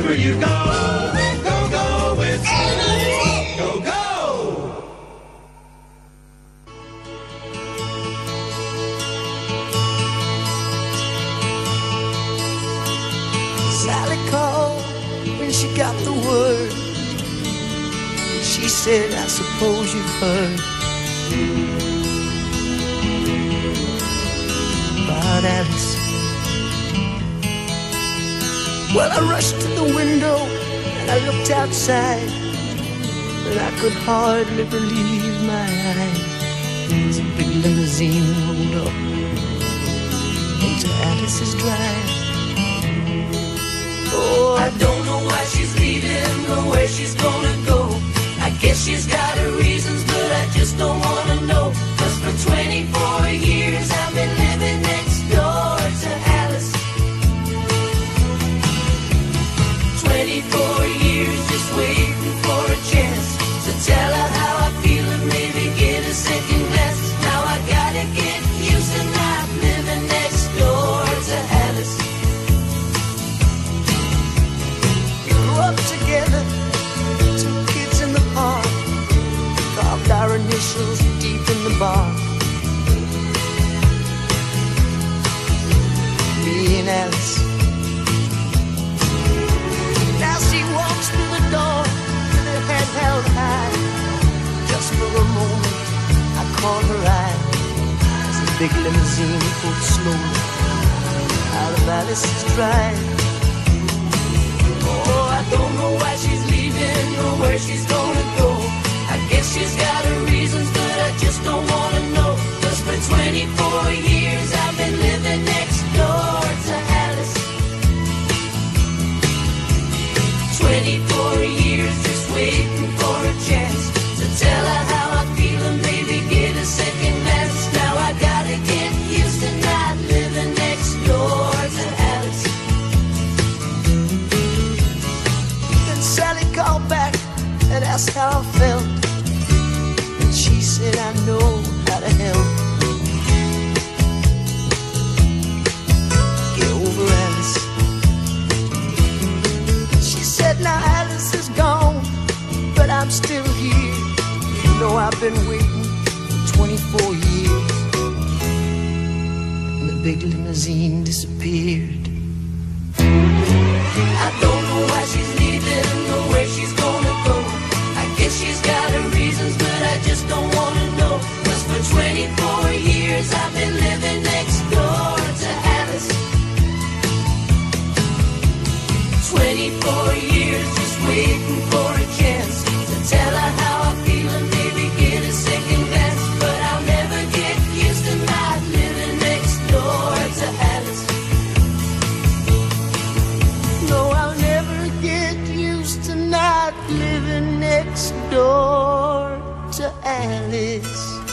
wherever you go, go, go with Alice. Go, go. Sally called when she got the word. She said, I suppose you've heard about Alice. Well, I rushed to the window and I looked outside, but I could hardly believe my eyes as a big limousine rolled up into Alice's drive. Oh, I don't know why she's leaving or where she's gonna go. I guess she's got her reasons, but I just don't wanna know. 'Cause for 24 years I've been living next door to Alice. 24 years just waiting for a chance to tell her how I feel and maybe get a second glance. Now I gotta get used to not living next door to Alice. We grew up together, two kids in the park, carved our initials deep in the bark. Me and Alice. Now she walks through the door with her head held high. Just for a moment I caught her eye as the big limousine pulled slowly out of Alice's drive. Oh, I don't know why she's leaving or where she's gonna go. I guess she's got her reasons, but I just don't wanna know. 'Cause for 24 years I've been living next door to Alice. 24 years just waiting for a chance to tell her how I feel and maybe get a second glance. Now I gotta get used to not living next door to Alice. Then Sally called back and asked how I felt, and she said, I know how to help. Get over Alice. She said, now Alice is gone, but I'm still here. You know I've been waiting for 24 years. And the big limousine disappeared. I don't know why she's leaving or where she's gonna go. I guess she's got her reasons, but I just don't wanna know. 'Cause for 24 years I've been living next door to Alice. 24 years just waiting for a chance to tell her how I feel and maybe get a second glance. But I'll never get used to not living next door to Alice. No, I'll never get used to not living next door to Alice.